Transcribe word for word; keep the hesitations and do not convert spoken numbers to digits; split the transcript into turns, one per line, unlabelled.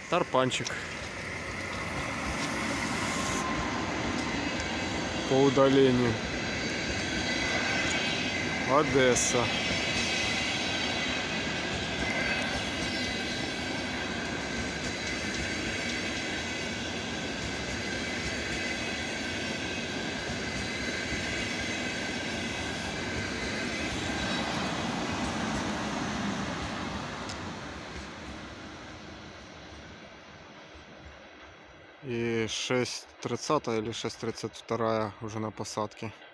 Тарпанчик. По удалению. Одесса. И шесть тридцать или шесть тридцать два уже на посадке.